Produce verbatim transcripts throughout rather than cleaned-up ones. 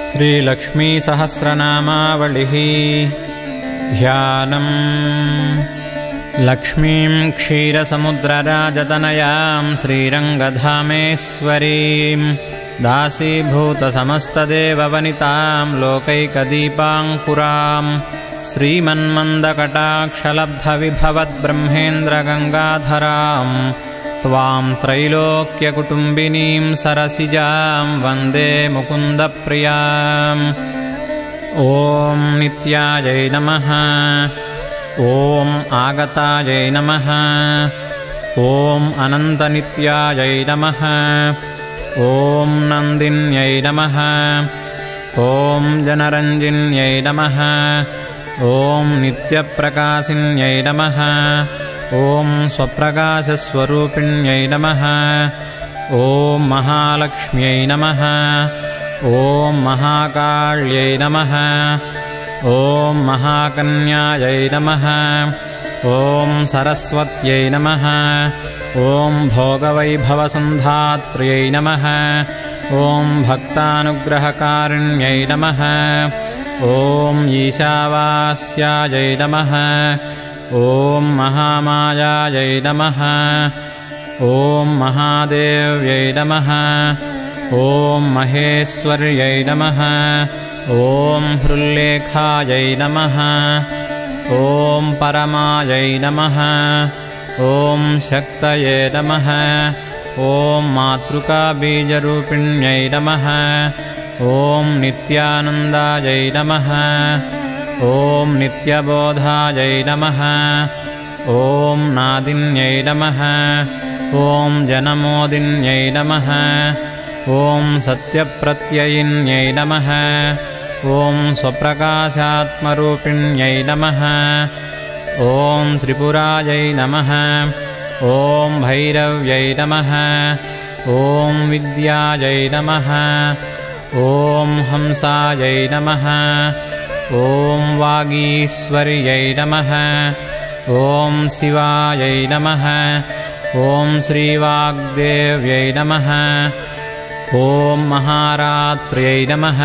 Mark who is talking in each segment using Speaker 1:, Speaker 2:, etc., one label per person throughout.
Speaker 1: श्रीलक्ष्मीसहस्रनामावलिः ध्यानम्। लक्ष्मीं क्षीरसमुद्रराजतनयां श्रीरङ्गधामेश्वरीं दासीभूतसमस्तदेववनितां लोकैकदीपाङ्कुरां श्रीमन्मन्दकटाक्षलब्धविभवद्ब्रह्मेन्द्रगङ्गाधरां त्वां त्रैलोक्यकुटुम्बिनीं सरसिजां वन्दे मुकुन्दप्रियाम्। ॐ नित्यायै नमः। ॐ आगतायै नमः। ॐ अनन्तनित्यायै नमः। ॐ नन्दिन्यै नमः। ॐ जनरञ्जिन्यै नमः। ॐ नित्यप्रकाशिन्यै नमः। ॐ स्वप्रकाशस्वरूपिण्यै नमः। ॐ महालक्ष्म्यै नमः। ॐ महाकाल्यै नमः। ॐ महाकन्यायै नमः। ॐ सरस्वत्यै नमः। ॐ भोगवैभवसन्धात्र्यै नमः। ॐ भक्तानुग्रहकारिण्यै नमः। ॐ ईशावास्यायै नमः। ॐ महामायायै नमः। ॐ महादेव्यै नमः। ॐ महेश्वर्यै नमः। ॐ हृल्लेखायै नमः। ॐ परमायै नमः। ॐ शक्तये नमः। ॐ मातृकाबीजरूपिण्यै नमः। ॐ नित्यानन्दायै नमः। ॐ नित्यबोधायै नमः। ॐ नादिन्यै नमः। ॐ जनमोदिन्यै नमः। ॐ सत्यप्रत्ययिन्यै नमः। ॐ स्वप्रकाशात्मरूपिण्यै नमः। ॐ त्रिपुरायै नमः। ॐ भैरव्यै नमः। ॐ विद्यायै नमः। ॐ हंसायै नमः। ॐ वागीश्वर्यै नमः। ॐ शिवायै नमः। ॐ श्रीवाग्देव्यै नमः। ॐ महारात्र्यै नमः।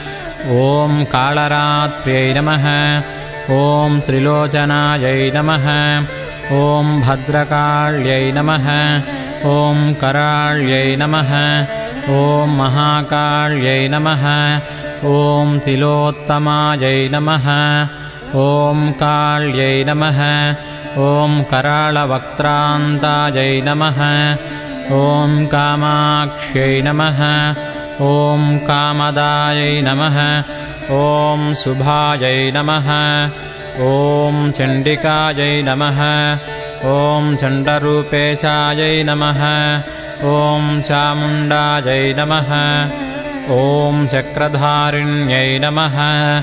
Speaker 1: ॐ कालरात्र्यै नमः। ॐ त्रिलोचनायै नमः। ॐ भद्रकाल्यै नमः। ॐ कराल्यै नमः। ॐ महाकाल्यै नमः। ॐ तिलोत्तमायै नमः। ॐ काल्यै नमः। ॐ कराळवक्त्रान्तायै नमः। ॐ कामाक्ष्यै नमः। ॐ कामदायै नमः। ॐ शुभायै नमः। ॐ चण्डिकायै नमः। ॐ चण्डरूपेशायै नमः। ॐ चामुण्डायै नमः। ॐ चक्रधारिण्यै नमः।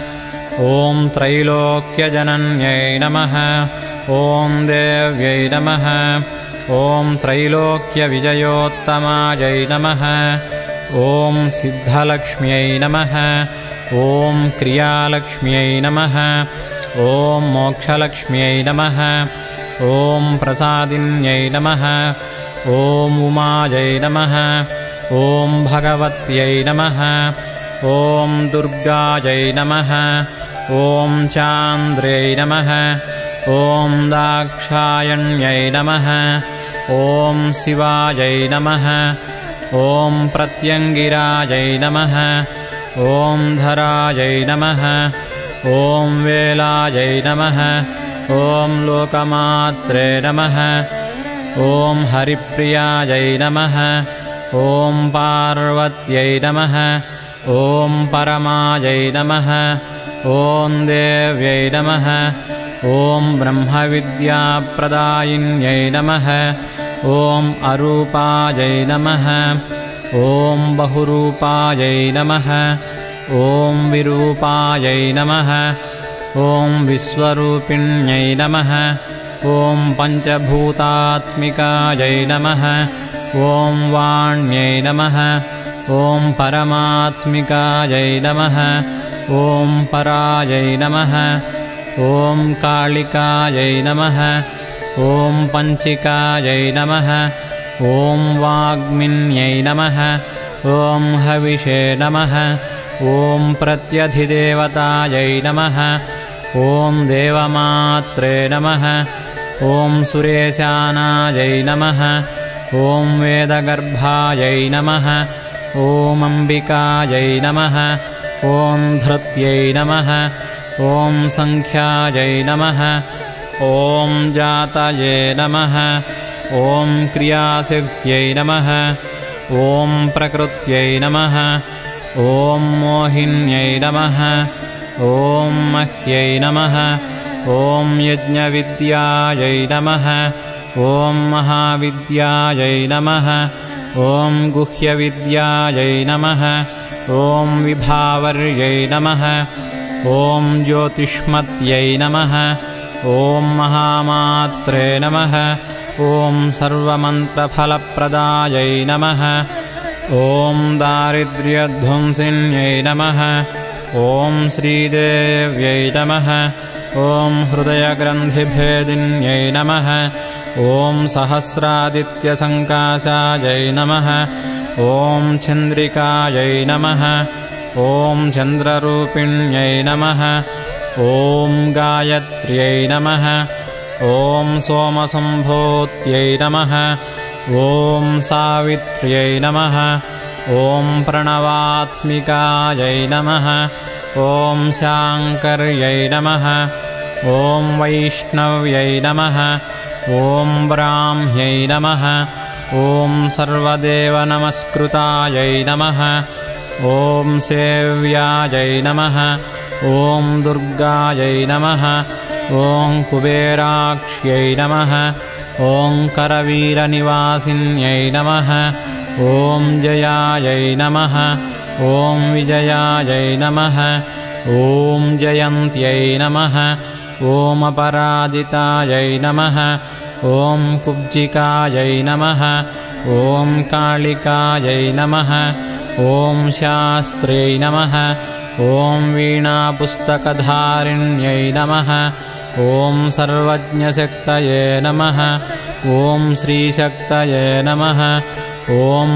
Speaker 1: ॐ त्रैलोक्यजनन्यै नमः। ॐ देव्यै नमः। ॐ त्रैलोक्यविजयोत्तमायै नमः। ॐ सिद्धलक्ष्म्यै नमः। ॐ क्रियालक्ष्म्यै नमः। ॐ मोक्षलक्ष्म्यै नमः। ॐ प्रसादिन्यै नमः। ॐ उमायै नमः। ॐ भगवत्यै नमः। ॐ दुर्गायै नमः। ॐ चान्द्र्यै नमः। ॐ दाक्षायण्यै नमः। ॐ शिवायै नमः। ॐ प्रत्यङ्गिरायै नमः। ॐ धरायै नमः। ॐ वेलायै नमः। ॐ लोकमात्रे नमः। ॐ हरिप्रियायै नमः। ॐ पार्वत्यै नमः। ॐ परमायै नमः। ॐ देव्यै नमः। ॐ ब्रह्मविद्याप्रदायिन्यै नमः। ॐ अरूपायै नमः। ॐ बहुरूपायै नमः। ॐ विरूपायै नमः। ॐ विश्वरूपिण्यै नमः। ॐ पञ्चभूतात्मिकायै नमः। ॐ वाण्यै नमः। ॐ परमात्मिकायै नमः। ॐ परायै नमः। ॐ कालिकायै नमः। ॐ पञ्चिकायै नमः। ॐ वाग्मिन्यै नमः। ॐ हविषे नमः। ॐ प्रत्यधिदेवतायै नमः ॐ देवमात्रे नमः ॐ सुरेशानायै नमः ॐ वेदगर्भायै नमः ॐ अम्बिकायै नमः ॐ धृत्यै नमः ॐ सङ्ख्यायै नमः ॐ जातये नमः ॐ क्रियासिद्ध्यै नमः ॐ प्रकृत्यै नमः ॐ मोहिन्यै नमः ॐ मह्यै नमः ॐ यज्ञविद्यायै नमः ॐ महाविद्यायै नमः ॐ गुह्यविद्यायै नमः ॐ विभावर्यै नमः ॐ ज्योतिष्मत्यै नमः ॐ महामात्रे नमः ॐ सर्वमन्त्रफलप्रदायै नमः ॐ दारिद्र्यध्वंसिन्यै नमः ॐ श्रीदेव्यै नमः ॐ हृदयग्रन्थिभेदिन्यै नमः ॐ सहस्रादित्यसङ्काशायै नमः ॐ चन्द्रिकायै नमः ॐ चन्द्ररूपिण्यै नमः ॐ गायत्र्यै नमः ॐ सोमसम्भूत्यै नमः ॐ सावित्र्यै नमः ॐ प्रणवात्मिकायै नमः ॐ शाङ्कर्यै नमः ॐ वैष्णव्यै नमः ॐ ब्राह्म्यै नमः ॐ सर्वदेवनमस्कृतायै नमः ॐ सेव्यायै नमः ॐ दुर्गायै नमः ॐ कुबेराक्ष्यै नमः ॐ करवीरनिवासिन्यै नमः ॐ जयायै नमः ॐ विजयायै नमः ॐ जयन्त्यै नमः ॐ अपराजितायै नमः ॐ कुब्जिकायै नमः ॐ कालिकायै नमः ॐ शास्त्र्यै नमः ॐ वीणापुस्तकधारिण्यै नमः ॐ सर्वज्ञशक्तये नमः ॐ श्रीशक्तये नमः ॐ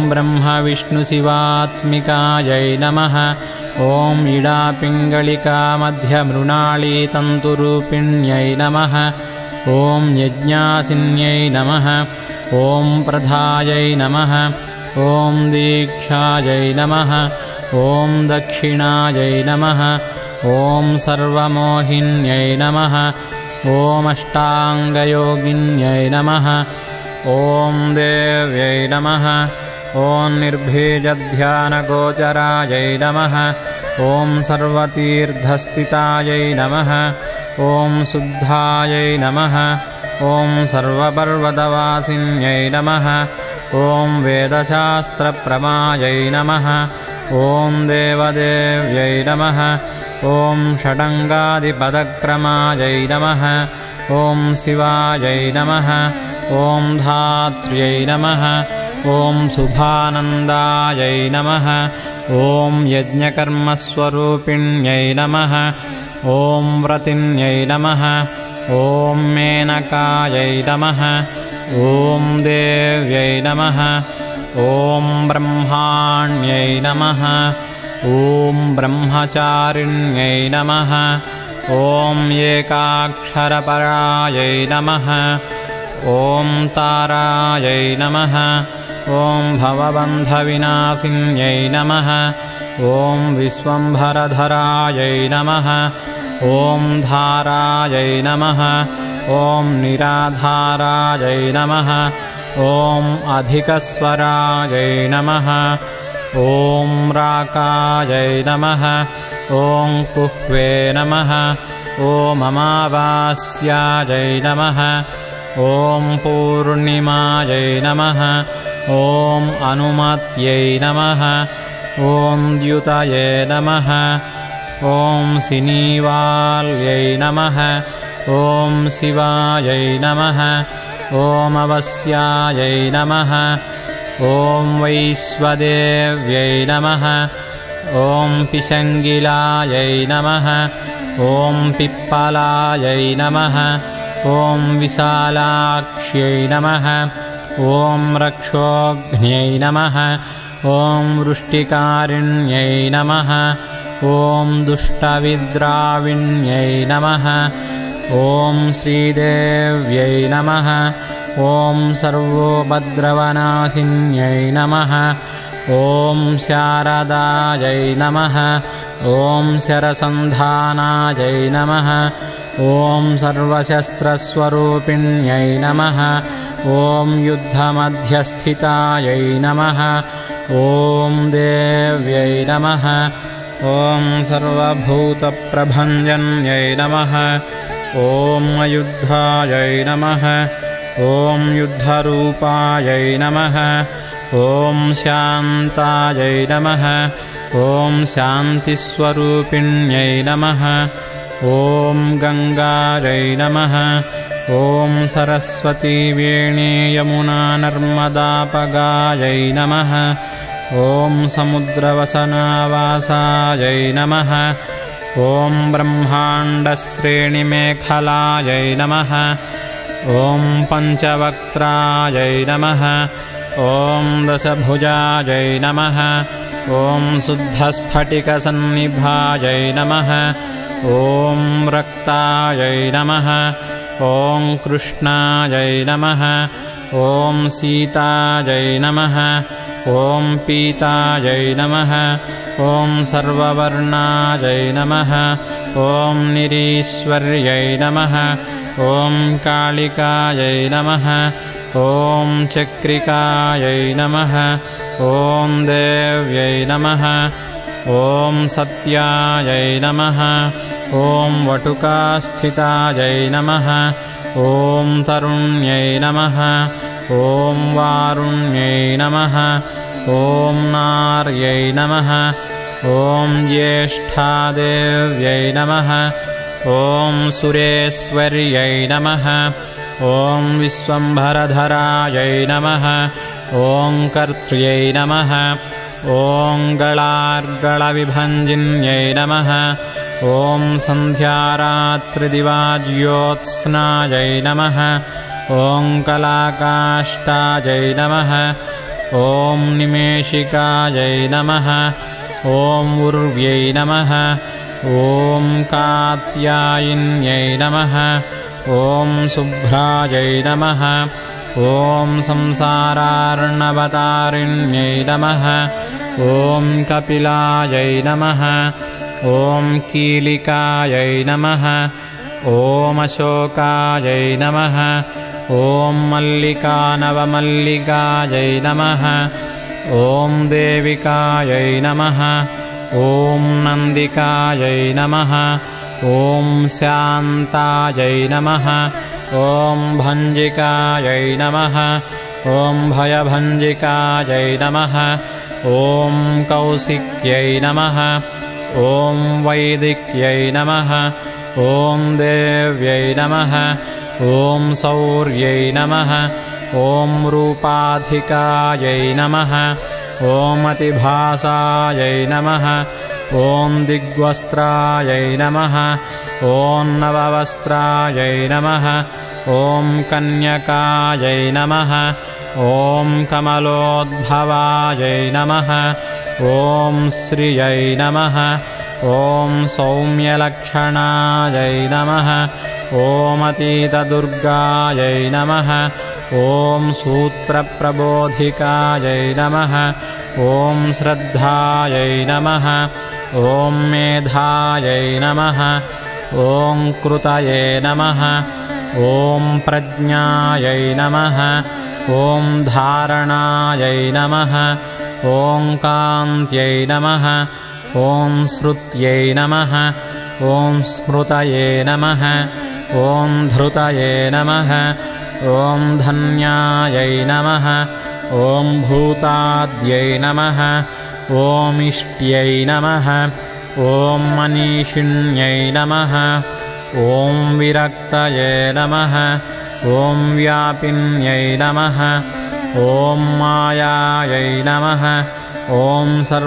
Speaker 1: ब्रह्मविष्णुशिवात्मिकायै नमः ॐ इडापिङ्गलिकामध्यमृणालीतन्तुरूपिण्यै नमः ॐ यज्ञासिन्यै नमः ॐ प्रधायै नमः ॐ दीक्षायै नमः ॐ दक्षिणायै नमः ॐ सर्वमोहिन्यै नमः ॐ अष्टाङ्गयोगिन्यै नमः ॐ देव्यै नमः ॐ निर्भीजध्यानगोचरायै नमः ॐ सर्वतीर्थस्थितायै नमः ॐ शुद्धायै नमः ॐ सर्वपर्वतवासिन्यै नमः ॐ वेदशास्त्रप्रमायै नमः ॐ देवदेव्यै नमः ॐ षडङ्गादिपदक्रमायै नमः ॐ शिवायै नमः ॐ धात्र्यै नमः ॐ शुभानन्दायै नमः ॐ यज्ञकर्मस्वरूपिण्यै नमः ॐ व्रतिन्यै नमः ॐ मेनकायै नमः ॐ देव्यै नमः ॐ ब्रह्माण्यै नमः ॐ ब्रह्मचारिण्यै नमः ॐ एकाक्षरपरायै नमः ॐ तारायै नमः ॐ भवबन्धविनाशिन्यै नमः ॐ विश्वम्भरधरायै नमः ॐ धारायै नमः ॐ निराधारायै नमः ॐ अधिकस्वरायै नमः ॐ राकायै नमः ॐ कुह्वे नमः ॐ अमावास्यायै नमः ॐ पूर्णिमायै नमः ॐ अनुमत्यै नमः ॐ द्युतये नमः ॐ सिनीवाल्यै नमः ॐ शिवायै नमः ॐ अवस्यायै नमः ॐ वैश्वदेव्यै नमः ॐ पिशङ्गिलायै नमः ॐ पिप्पलायै नमः ॐ विशालाक्ष्यै नमः ॐ रक्षोघ्न्यै नमः ॐ वृष्टिकारिण्यै नमः ॐ दुष्टविद्राविण्यै नमः ॐ श्रीदेव्यै नमः ॐ सर्वोपद्रवनाशिन्यै नमः ॐ शारदायै नमः ॐ शरसन्धानायै नमः ॐ सर्वशस्त्रस्वरूपिण्यै नमः ॐ युद्धमध्यस्थितायै नमः ॐ देव्यै नमः ॐ सर्वभूतप्रभञ्जन्यै नमः ॐ अयुद्धायै नमः ॐ युद्धरूपायै नमः ॐ शान्तायै नमः ॐ शान्तिस्वरूपिण्यै नमः ॐ गङ्गायै नमः ॐ सरस्वती वेणी यमुना नर्मदापगायै नमः ॐ समुद्रवसनावासायै नमः ॐ ब्रह्माण्डश्रेणिमेखलायै नमः ॐ पञ्चवक्त्रायै नमः ॐ दशभुजायै नमः ॐ शुद्धस्फटिकसन्निभायै नमः ॐ रक्तायै नमः ॐ कृष्णायै नमः ॐ सीतायै नमः ॐ पीतायै नमः ॐ सर्ववर्णायै नमः ॐ निरीश्वर्यै नमः ॐ कालिकायै नमः ॐ चक्रिकायै नमः ॐ देव्यै नमः ॐ सत्यायै नमः ॐ वटुकास्थितायै नमः ॐ तरुण्यै नमः ॐ वारुण्यै नमः ॐ नार्यै नमः ॐ ज्येष्ठादेव्यै नमः ॐ सुरेश्वर्यै नमः ॐ विश्वम्भरधरायै नमः ॐ कर्त्र्यै नमः ॐ गलार्गलविभञ्जिन्यै नमः ॐ सन्ध्यारात्रिदिवाज्योत्स्नायै नमः ॐ कलाकाष्ठायै नमः ॐ निमेषिकायै नमः ॐ उर्व्यै नमः ॐ कात्यायिन्यै नमः ॐ शुभ्रायै नमः ॐ संसारार्णवतारिण्यै नमः ॐ कपिलायै नमः ॐ कीलिकायै नमः ॐ अशोकायै नमः ॐ मल्लिकानवमल्लिकायै नमः ॐ देविकायै नमः ॐ नन्दिकायै नमः ॐ शान्तायै नमः ॐ भञ्जिकायै नमः ॐ भयभञ्जिकायै नमः ॐ कौशिक्यै नमः ॐ वैदिक्यै नमः ॐ देव्यै नमः ॐ शौर्यै नमः ॐ रूपाधिकायै नमः ॐ अतिभासायै नमः ॐ दिग्वस्त्रायै नमः ॐ नववस्त्रायै नमः ॐ कन्यकायै नमः ॐ कमलोद्भवायै नमः ॐ श्रियै नमः ॐ सौम्यलक्षणायै नमः ॐ अतीतदुर्गायै नमः ॐ सूत्रप्रबोधिकायै नमः ॐ श्रद्धायै नमः ॐ मेधायै नमः ॐ कृतये नमः ॐ प्रज्ञायै नमः ॐ धारणायै नमः ॐ कान्त्यै नमः ॐ श्रुत्यै नमः ॐ स्मृतये नमः ॐ धृतये नमः ॐ धन्यायै नमः ॐ भूताद्यै नमः ॐ इष्ट्यै नमः ॐ मनीषिण्यै नमः ॐ विरक्तये नमः ॐ व्यापिन्यै नमः ॐ मायायै नमः ॐ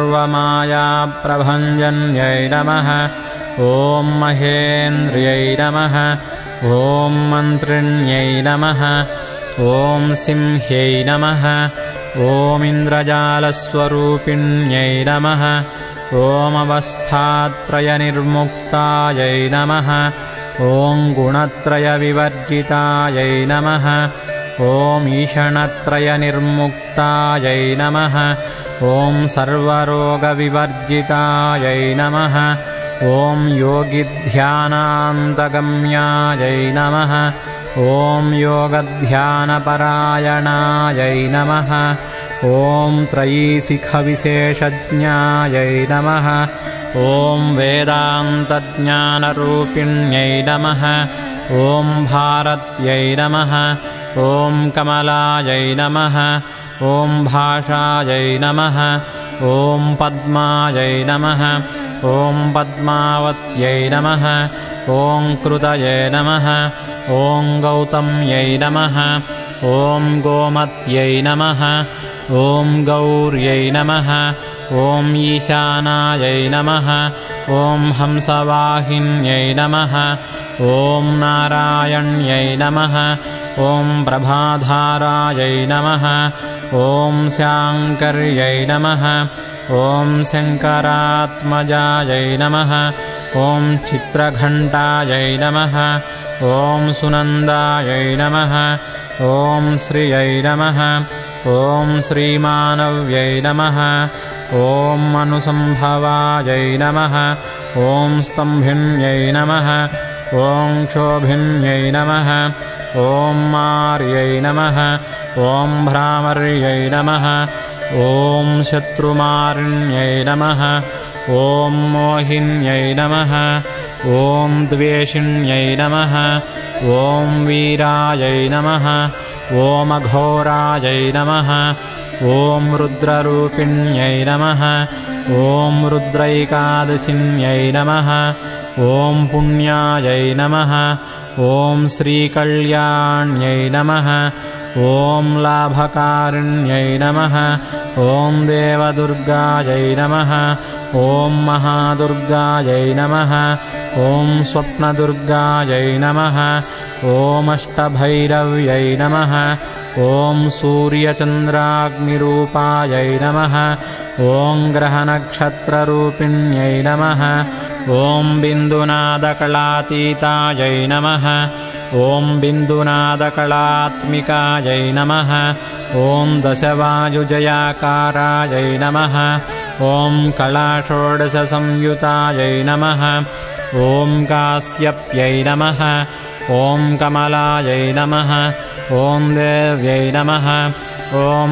Speaker 1: सर्वमायाप्रभञ्जन्यै नमः ॐ महेन्द्र्यै नमः ॐ मन्त्रिण्यै नमः ॐ सिंह्यै नमः ॐ इन्द्रजालस्वरूपिण्यै नमः ॐ अवस्थात्रयनिर्मुक्तायै नमः ॐ गुणत्रयविवर्जितायै नमः ॐ ईषणत्रयनिर्मुक्तायै नमः ॐ सर्वरोगविवर्जितायै नमः ॐ योगिध्यानान्तगम्यायै नमः ॐ योगध्यानपरायणायै नमः ॐ त्रयीशिखविशेषज्ञायै नमः ॐ वेदान्तज्ञानरूपिण्यै नमः ॐ भारत्यै नमः ॐ कमलायै नमः ॐ भाषायै नमः ॐ पद्मायै नमः ॐ पद्मावत्यै नमः ॐ कृतये नमः ॐ गौतम्यै नमः ॐ गोमत्यै नमः ॐ गौर्यै नमः ॐ ईशानायै नमः ॐ हंसवाहिन्यै नमः ॐ नारायण्यै नमः ॐ प्रभाधारायै नमः ॐ शाङ्कर्यै नमः ॐ शङ्करात्मजायै नमः ॐ चित्रघण्टायै नमः ॐ सुनन्दायै नमः ॐ श्रियै नमः ॐ श्रीमानव्यै नमः ॐ अनुसम्भवायै नमः ॐ स्तम्भिन्यै नमः ॐ क्षोभिन्यै नमः ॐ मार्यै नमः ॐ भ्रामर्यै नमः ॐ शत्रुमारिण्यै नमः ॐ मोहिन्यै नमः ॐ द्वेषिण्यै नमः ॐ वीरायै नमः ॐ अघोरायै नमः ॐ रुद्ररूपिण्यै नमः ॐ रुद्रैकादशिन्यै नमः ॐ पुण्यायै नमः ॐ श्रीकल्याण्यै नमः ॐ लाभकारिण्यै नमः ॐ देवदुर्गायै नमः ॐ महादुर्गायै नमः ॐ स्वप्नदुर्गायै नमः ॐ अष्टभैरव्यै नमः ॐ सूर्यचन्द्राग्निरूपायै नमः ॐ ग्रहनक्षत्ररूपिण्यै नमः ॐ बिन्दुनादकलातीतायै नमः ॐ बिन्दुनादकलात्मिकायै नमः ॐ दशवायुजयाकारायै नमः ॐ कलाषोडशसंयुतायै नमः ॐ कास्यप्यै नमः ॐ कमलायै नमः ॐ देव्यै नमः ॐ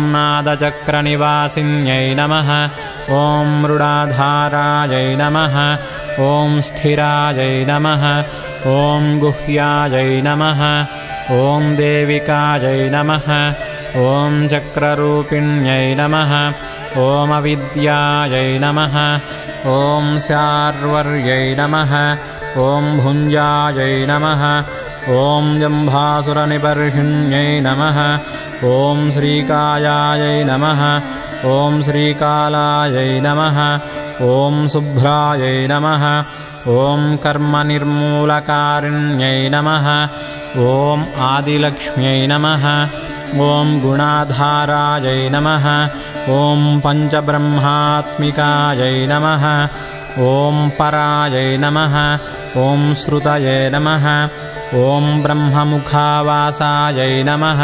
Speaker 1: नादचक्रनिवासिन्यै नमः ॐ मृडाधारायै नमः ॐ स्थिरायै नमः ॐ गुह्यायै नमः ॐ देविकायै नमः ॐ चक्ररूपिण्यै नमः ॐ अविद्यायै नमः ॐ शार्वर्यै नमः ॐ भुञ्जायै नमः ॐ जम्भासुरनिबर्हिण्यै नमः ॐ श्रीकायायै नमः ॐ श्रीकालायै नमः ॐ शुभ्रायै नमः ॐ कर्मनिर्मूलकारिण्यै नमः ॐ आदिलक्ष्म्यै नमः ॐ गुणाधारायै नमः ॐ पञ्चब्रह्मात्मिकायै नमः ॐ परायै नमः ॐ श्रुतये नमः ॐ ब्रह्ममुखावासायै नमः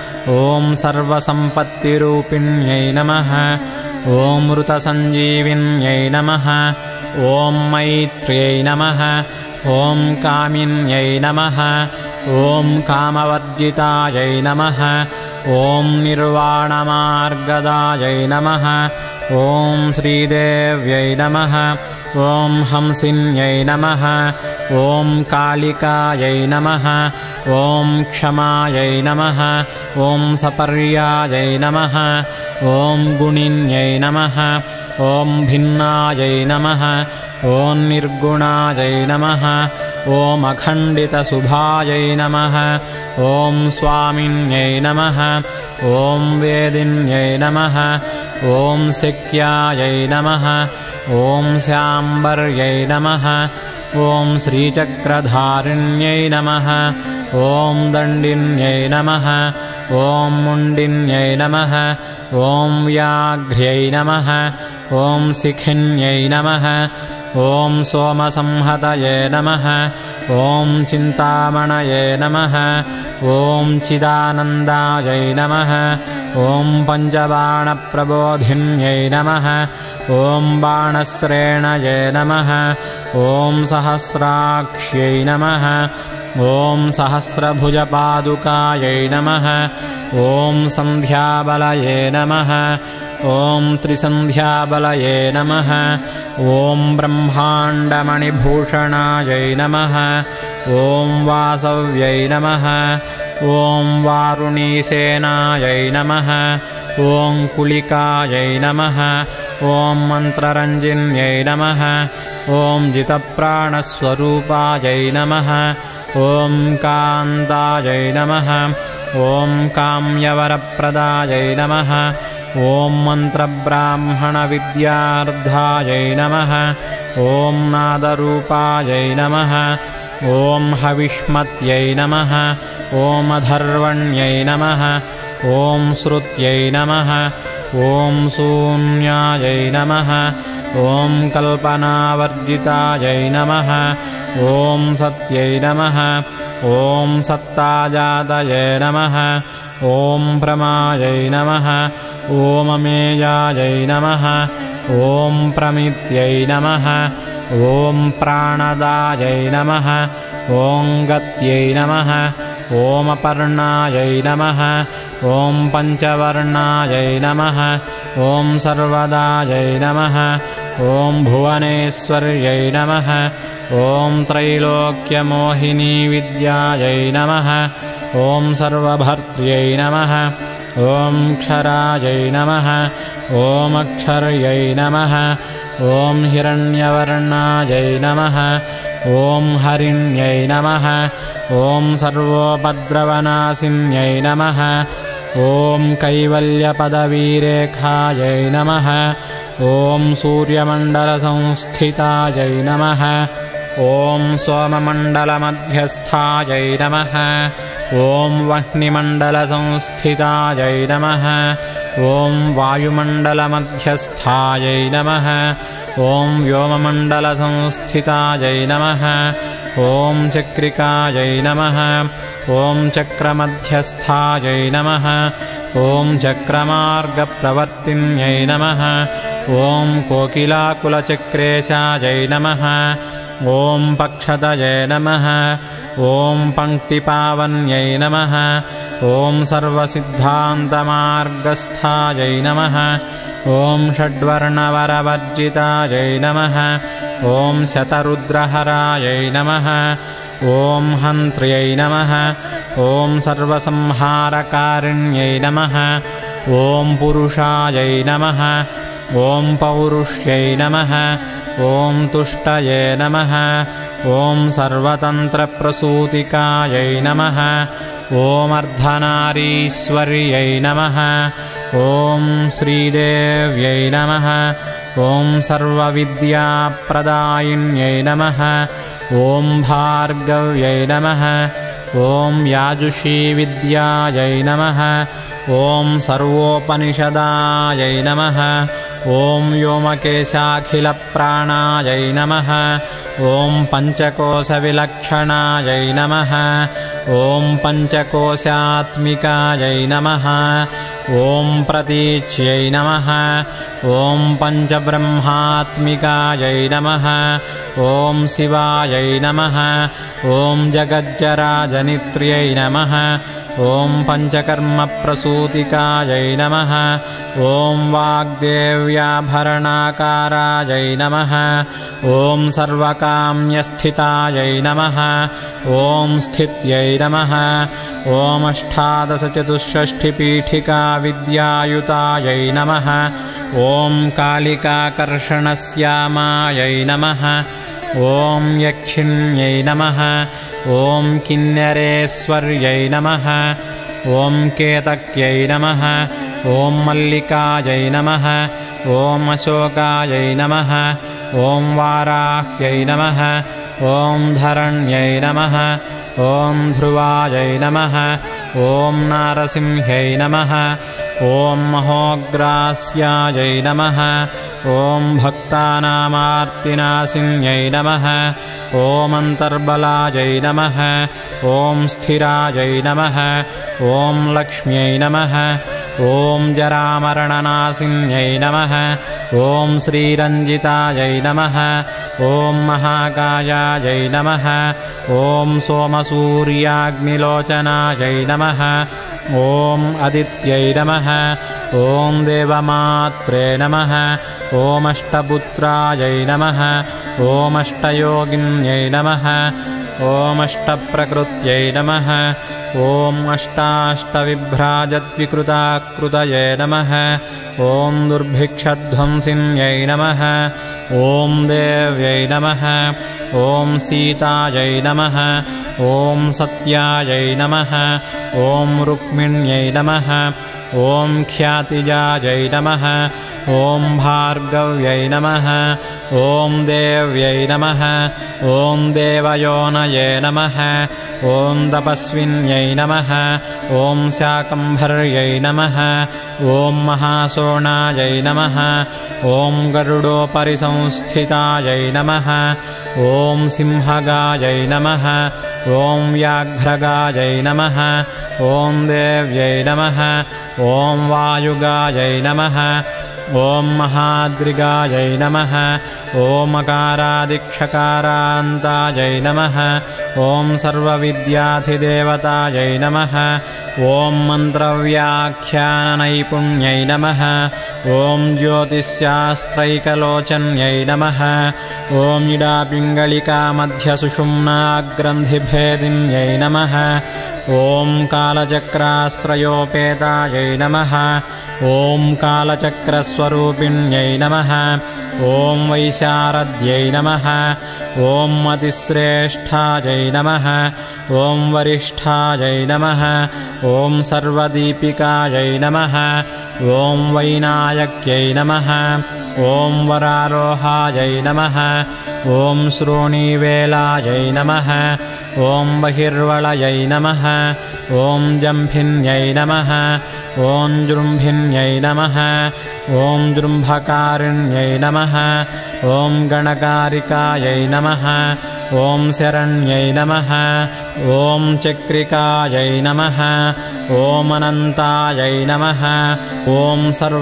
Speaker 1: ॐ सर्वसम्पत्तिरूपिण्यै नमः ॐ मृतसञ्जीविन्यै नमः ॐ मैत्र्यै नमः ॐ कामिन्यै नमः ॐ कामवर्जितायै नमः ॐ निर्वाणमार्गदायै नमः ॐ श्रीदेव्यै नमः ॐ हंसिन्यै नमः ॐ कालिकायै नमः ॐ क्षमायै नमः ॐ सपर्यायै नमः ॐ गुणिन्यै नमः ॐ भिन्नायै नमः ॐ निर्गुणायै नमः ॐ अखण्डितशुभायै नमः ॐ स्वामिन्यै नमः ॐ वेदिन्यै नमः ॐ शक्यायै नमः ॐ शाम्बर्यै नमः ॐ श्रीचक्रधारिण्यै नमः ॐ दण्डिन्यै नमः ॐ मुण्डिन्यै नमः ॐ व्याघ्र्यै नमः ॐ शिखिन्यै नमः ॐ सोमसंहतये नमः ॐ चिन्तामणये नमः ॐ चिदानन्दायै नमः ॐ पञ्चबाणप्रबोधिन्यै नमः ॐ बाणश्रेणये नमः ॐ सहस्राक्ष्यै नमः ॐ सहस्रभुजपादुकायै नमः ॐ सन्ध्याबलये नमः ॐ त्रिसन्ध्याबलये नमः ॐ ब्रह्माण्डमणिभूषणायै नमः ॐ वासव्यै नमः ॐ वारुणीसेनायै नमः ॐ कुलिकायै नमः ॐ मन्त्ररञ्जिन्यै नमः ॐ जितप्राणस्वरूपायै नमः ॐ कान्तायै नमः ॐ काम्यवरप्रदायै नमः ॐ मन्त्रब्राह्मणविद्यार्धायै नमः ॐ नादरूपायै नमः ॐ हविष्मत्यै नमः ॐ अधर्वण्यै नमः ॐ श्रुत्यै नमः ॐ शून्यायै नमः ॐ कल्पनावर्जितायै नमः ॐ सत्यै नमः ॐ सत्ताजातये नमः ॐ प्रमायै नमः ॐ अमेयायै नमः ॐ प्रमित्यै नमः ॐ प्राणदायै नमः ॐ गत्यै नमः ॐ अपर्णायै नमः ॐ पञ्चवर्णायै नमः ॐ सर्वदायै नमः ॐ भुवनेश्वर्यै नमः ॐ त्रैलोक्यमोहिनीविद्यायै नमः ॐ सर्वभर्त्र्यै नमः ॐ क्षरायै नमः ॐ अक्षर्यै नमः ॐ हिरण्यवर्णायै नमः ॐ हरिण्यै नमः ॐ सर्वोपद्रवनाशिन्यै नमः ॐ कैवल्यपदवीरेखायै नमः ॐ सूर्यमण्डलसंस्थितायै नमः ॐ सोममण्डलमध्यस्थायै नमः ॐ वह्निमण्डलसंस्थितायै नमः ॐ वायुमण्डलमध्यस्थायै नमः ॐ व्योममण्डलसंस्थितायै नमः ॐ चक्रिकायै नमः ॐ चक्रमध्यस्थायै नमः ॐ चक्रमार्गप्रवर्तिन्यै नमः ॐ कोकिलाकुलचक्रेशायै नमः ॐ पक्षतये नमः ॐ पङ्क्तिपावन्यै नमः ॐ सर्वसिद्धान्तमार्गस्थायै नमः ॐ षड्वर्णवरवर्जितायै नमः ॐ शतरुद्रहरायै नमः ॐ हन्त्र्यै नमः ॐ सर्वसंहारकारिण्यै नमः ॐ पुरुषायै नमः ॐ पौरुष्यै नमः ॐ तुष्टये नमः ॐ सर्वतन्त्रप्रसूतिकायै नमः ॐ अर्धनारीश्वर्यै नमः ॐ श्रीदेव्यै नमः ॐ सर्वविद्याप्रदायिन्यै नमः ॐ भार्गव्यै नमः ॐ याजुषीविद्यायै नमः ॐ सर्वोपनिषदायै नमः ॐ व्योमकेशाखिलप्राणायै नमः ॐ पञ्चकोशविलक्षणायै नमः ॐ पञ्चकोशात्मिकायै नमः ॐ प्रतीच्यै नमः ॐ पञ्चब्रह्मात्मिकायै नमः ॐ शिवायै नमः ॐ जगज्जराजनित्र्यै नमः ॐ पञ्चकर्मप्रसूतिकायै नमः ॐ वाग्देव्याभरणाकारायै नमः ॐ सर्वकाम्यस्थितायै नमः ॐ स्थित्यै नमः ॐ अष्टादशचतुष्षष्टिपीठिकाविद्यायुतायै नमः ॐ कालिकाकर्षणश्यामायै नमः ॐ यक्षिण्यै नमः ॐ किन्नरेश्वर्यै नमः ॐ केतक्यै नमः ॐ मल्लिकायै नमः ॐ अशोकायै नमः ॐ वाराह्यै नमः ॐ धरण्यै नमः ॐ ध्रुवायै नमः ॐ नारसिंह्यै नमः ॐ महोग्रास्यायै नमः ॐ भक्तानामार्तिनाशिन्यै नमः ॐ अन्तर्बलायै नमः ॐ स्थिरायै नमः ॐ लक्ष्म्यै नमः ॐ जरामरणनाशिन्यै नमः ॐ श्रीरञ्जितायै नमः ॐ महाकायायै नमः ॐ सोमसूर्याग्निलोचनायै नमः ॐ अदित्यै नमः ॐ देवमात्रे नमः ॐ अष्टपुत्रायै नमः ॐ अष्टयोगिन्यै नमः ॐ अष्टप्रकृत्यै नमः ॐ अष्टाष्टविभ्राजद्विकृताकृतये नमः ॐ दुर्भिक्षध्वंसिन्यै नमः ॐ देव्यै नमः ॐ सीतायै नमः ॐ सत्यायै नमः ॐ रुक्मिण्यै नमः ॐ ख्यातिजायै नमः ॐ भार्गव्यै नमः ॐ देव्यै नमः ॐ देवयोनये नमः ॐ तपस्विन्यै नमः ॐ शाकम्भर्यै नमः ॐ महासोणायै नमः ॐ गरुडोपरि संस्थितायै नमः ॐ सिंहगायै नमः ॐ व्याघ्रगायै नमः ॐ देव्यै नमः ॐ वायुगायै नमः ॐ महाद्रिगायै नमः ॐ अकारादिक्षकारान्तायै नमः ॐ सर्वविद्याधिदेवतायै नमः ॐ मन्त्रव्याख्याननैपुण्यै नमः ॐ ज्योतिश्शास्त्रैकलोचन्यै नमः ॐ इडापिङ्गलिकामध्यसुषुम्नाग्रन्थिभेदिन्यै नमः ॐ कालचक्राश्रयोपेतायै नमः ॐ कालचक्रस्वरूपिण्यै नमः ॐ वैशारद्यै नमः ॐ अतिश्रेष्ठायै नमः ॐ वरिष्ठायै नमः ॐ सर्वदीपिकायै नमः ॐ वैनायक्यै नमः ॐ वरारोहायै नमः ॐ श्रोणीवेलायै नमः ॐ बहिर्वलयै नमः ॐ जम्भिन्यै नमः ॐ जृम्भिन्यै नमः ॐ जृम्भकारिण्यै नमः ॐ गणकारिकायै नमः ॐ शरण्यै नमः ॐ चक्रिकायै नमः ॐ अनन्तायै नमः ॐ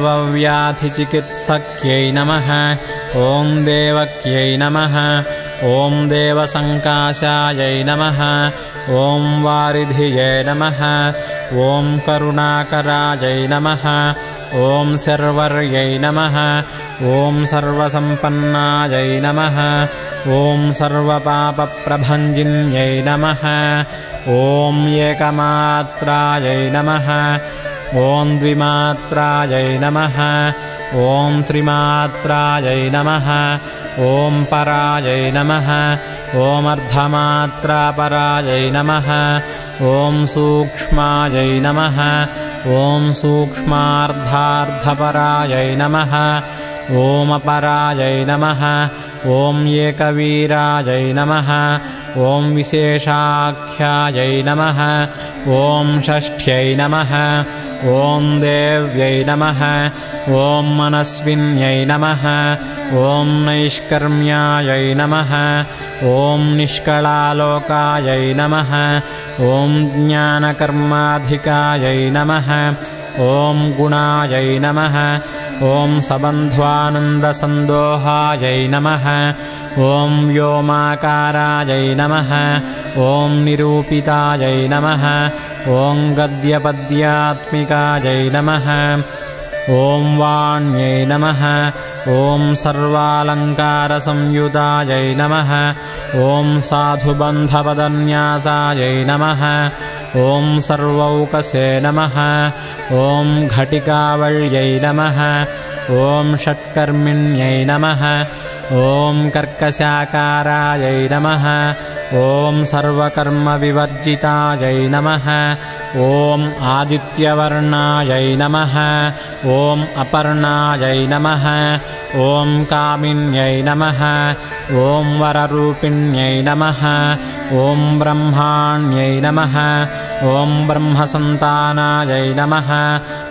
Speaker 1: सर्वव्याधिचिकित्सक्यै नमः ॐ देवक्यै नमः ॐ देवसङ्काशायै नमः ॐ वारिधिये नमः ॐ करुणाकरायै नमः ॐ शर्वर्यै नमः ॐ सर्वसम्पन्नायै नमः ॐ सर्वपापप्रभञ्जिन्यै नमः ॐ एकमात्रायै नमः ॐ द्विमात्रायै नमः ॐ त्रिमात्रायै नमः ॐ परायै नमः ॐ अर्धमात्रापरायै नमः ॐ सूक्ष्मायै नमः ॐ सूक्ष्मार्धार्धपरायै नमः ॐ अपरायै नमः ॐ एकवीरायै नमः ॐ विशेषाख्यायै नमः ॐ षष्ठ्यै नमः ॐ देव्यै नमः ॐ मनस्विन्यै नमः ॐ नैष्कर्म्यायै नमः ॐ निष्कलालोकायै नमः ॐ ज्ञानकर्माधिकायै नमः ॐ गुणायै नमः ॐ सबन्ध्वानन्दसन्दोहायै नमः ॐ व्योमाकारायै नमः ॐ निरूपितायै नमः ॐ गद्यपद्यात्मिकायै नमः ॐ वाण्यै नमः ॐ सर्वालङ्कारसंयुतायै नमः ॐ साधुबन्धपदन्यासायै नमः ॐ सर्वौकसे नमः ॐ घटिकावल्यै नमः ॐ षट्कर्मिण्यै नमः ॐ कर्कशाकारायै नमः ॐ सर्वकर्मविवर्जितायै नमः ॐ आदित्यवर्णायै नमः ॐ अपर्णायै नमः ॐ कामिन्यै नमः ॐ वररूपिण्यै नमः ॐ ब्रह्माण्यै नमः ॐ ब्रह्मसन्तानायै नमः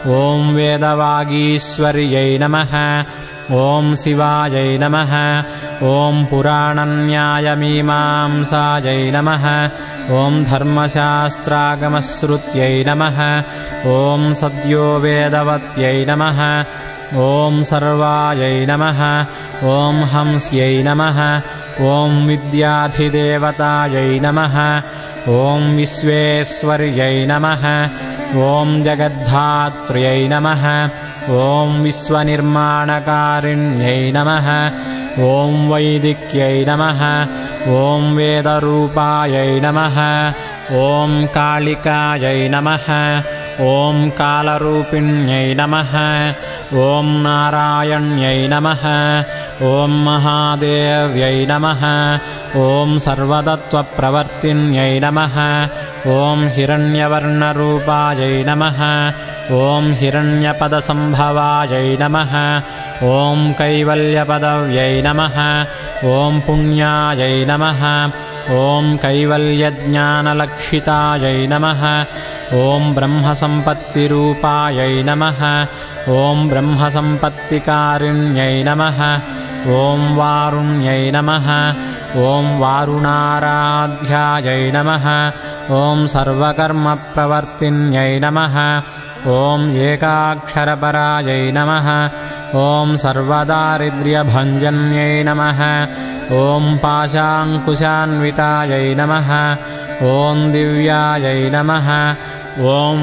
Speaker 1: ॐ वेदवागीश्वर्यै नमः ॐ शिवायै नमः ॐ पुराणन्यायमीमांसायै नमः ॐ धर्मशास्त्रागमश्रुत्यै नमः ॐ सद्यो वेदवत्यै नमः ॐ सर्वायै नमः ॐ हंस्यै नमः ॐ विद्याधिदेवतायै नमः ॐ विश्वेश्वर्यै नमः ॐ जगद्धात्र्यै नमः ॐ विश्वनिर्माणकारिण्यै नमः ॐ वैदिक्यै नमः ॐ वेदरूपायै नमः ॐ कालिकायै नमः ॐ कालरूपिण्यै नमः ॐ नारायण्यै नमः ॐ महादेव्यै नमः ॐ सर्वतत्त्वप्रवर्तिन्यै नमः ॐ हिरण्यवर्णरूपायै नमः ॐ हिरण्यपदसम्भवायै नमः ॐ कैवल्यपदव्यै नमः ॐ पुण्यायै नमः ॐ कैवल्यज्ञानलक्षितायै नमः ॐ ब्रह्मसम्पत्तिरूपायै नमः ॐ ब्रह्मसम्पत्तिकारिण्यै नमः ॐ वारुण्यै नमः ॐ वारुणाराध्यायै नमः ॐ सर्वकर्मप्रवर्तिन्यै नमः ॐ एकाक्षरपरायै नमः ॐ सर्वदारिद्र्यभञ्जन्यै नमः ॐ पाशाङ्कुशान्वितायै नमः ॐ दिव्यायै नमः ॐ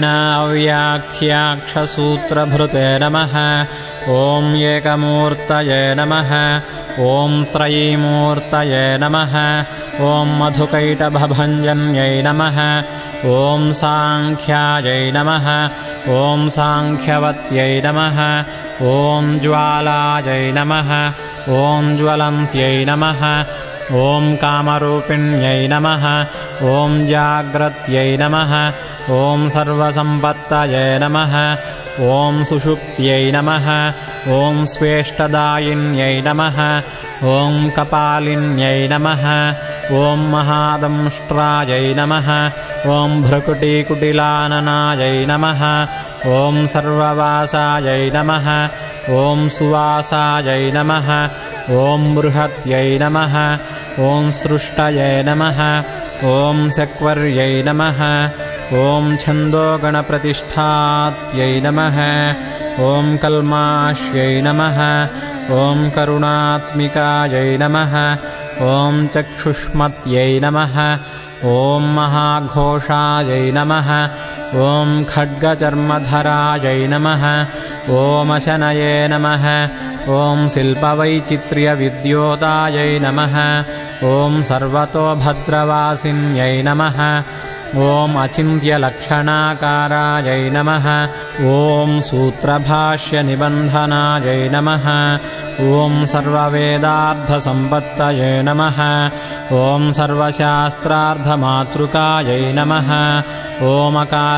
Speaker 1: वीणाव्याख्याक्षसूत्रभृते नमः ॐ एकमूर्तये नमः ॐ त्रयीमूर्तये नमः ॐ मधुकैटभभञ्जन्यै नमः ॐ साङ्ख्यायै नमः ॐ साङ्ख्यवत्यै नमः ॐ ज्वालायै नमः ॐ ज्वलन्त्यै नमः ॐ कामरूपिण्यै नमः ॐ जाग्रत्यै नमः ॐ सर्वसम्पत्तये नमः ॐ सुषुप्त्यै नमः ॐ स्वेष्टदायिन्यै नमः ॐ कपालिन्यै नमः ॐ महादंष्ट्रायै नमः ॐ भ्रकुटीकुटिलाननायै नमः ॐ सर्ववासायै नमः ॐ सुवासायै नमः ॐ बृहत्यै नमः ॐ सृष्टये नमः ॐ सक्वर्यै नमः ॐ छन्दोगणप्रतिष्ठात्यै नमः ॐ कल्माश्यै नमः ॐ करुणात्मिकायै नमः ॐ चक्षुष्मत्यै नमः ॐ महाघोषायै नमः ॐ खड्गचर्मधरायै नमः ॐ अशनये नमः ॐ शिल्पवैचित्र्यविद्योतायै नमः ॐ सर्वतोभद्रवासिन्यै नमः ॐ अचिन्त्यलक्षणाकारायै नमः ॐ सूत्रभाष्यनिबन्धनायै नमः ॐ सर्ववेदार्थसम्पत्तये नमः ॐ सर्वशास्त्रार्थमातृकायै नमः ॐ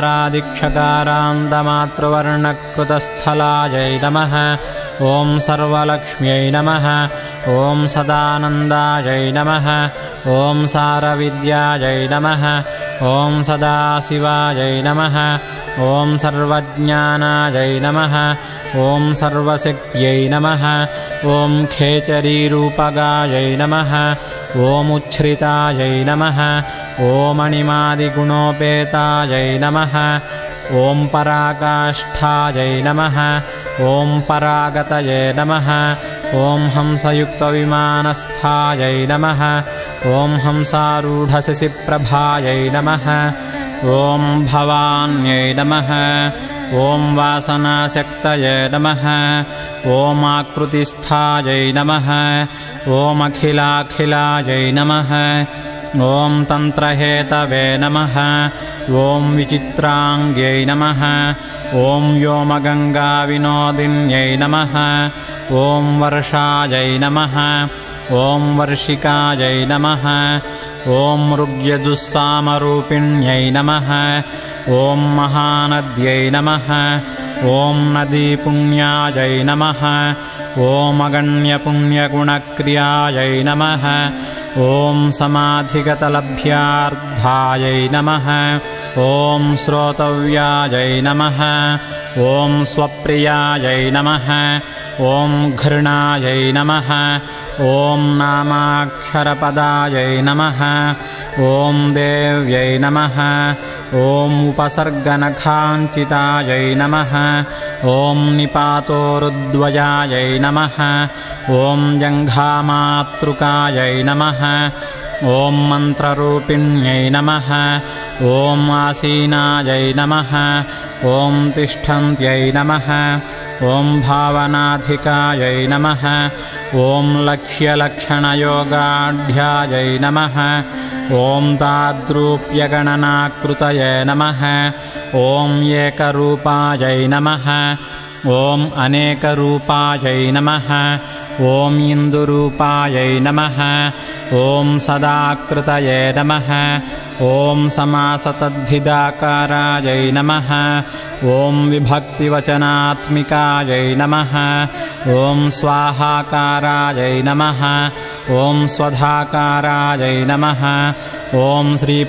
Speaker 1: अकारादिक्षकारान्तमातृवर्णकृतस्थलायै नमः ॐ सर्वलक्ष्म्यै नमः ॐ सदानन्दायै नमः ॐ सारविद्यायै नमः ॐ सदाशिवायै नमः ॐ सर्वज्ञानायै नमः ॐ सर्वशक्त्यै नमः ॐ खेचरीरूपगायै नमः ॐ उच्छ्रितायै नमः ॐ अणिमादिगुणोपेतायै नमः ॐ पराकाष्ठायै नमः ॐ परागतये नमः ॐ हंसयुक्तविमानस्थायै नमः ॐ हंसारूढशशिप्रभायै नमः ॐ भवान्यै नमः ॐ वासनाशक्तये नमः ॐ आकृतिस्थायै नमः ॐ अखिलाखिलायै नमः ॐ तन्त्रहेतवे नमः ॐ विचित्राङ्ग्यै नमः ॐ व्योमगङ्गाविनोदिन्यै नमः ॐ वर्षायै नमः ॐ वर्षिकायै नमः ॐ ऋग्यजुस्सामरूपिण्यै नमः ॐ महानद्यै नमः ॐ नदीपुण्यायै नमः ॐ अगण्यपुण्यगुणक्रियायै नमः ॐ समाधिगतलभ्यार्थायै नमः ॐ श्रोतव्यायै नमः ॐ स्वप्रियायै नमः ॐ घृणायै नमः ॐ नामाक्षरपदायै नमः ॐ देव्यै नमः ॐ उपसर्गनखाञ्चितायै नमः ॐ निपातोरुद्वयायै नमः ॐ जङ्घामातृकायै नमः ॐ मन्त्ररूपिण्यै नमः ॐ आसीनायै नमः ॐ तिष्ठन्त्यै नमः ॐ भावनाधिकायै नमः ॐ लक्ष्यलक्षणयोगाढ्यायै नमः ॐ ताद्रूप्यगणनाकृतये नमः ॐ एकरूपायै नमः ॐ अनेकरूपायै नमः ॐ इन्दुरूपायै नमः ॐ सदाकृतये नमः ॐ समासतद्धिदाकारायै नमः ॐ विभक्तिवचनात्मिकायै नमः ॐ स्वाहाकारायै नमः ॐ स्वधाकारायै नमः ॐ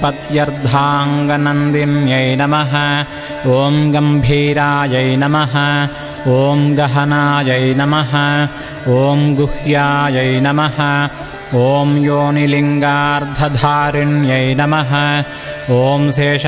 Speaker 1: श्रीपत्यर्धाङ्गनन्दिन्यै नमः ॐ गम्भीरायै नमः ॐ गहनायै नमः ॐ गुह्यायै नमः ॐ योनिलिङ्गार्धधारिण्यै नमः ॐ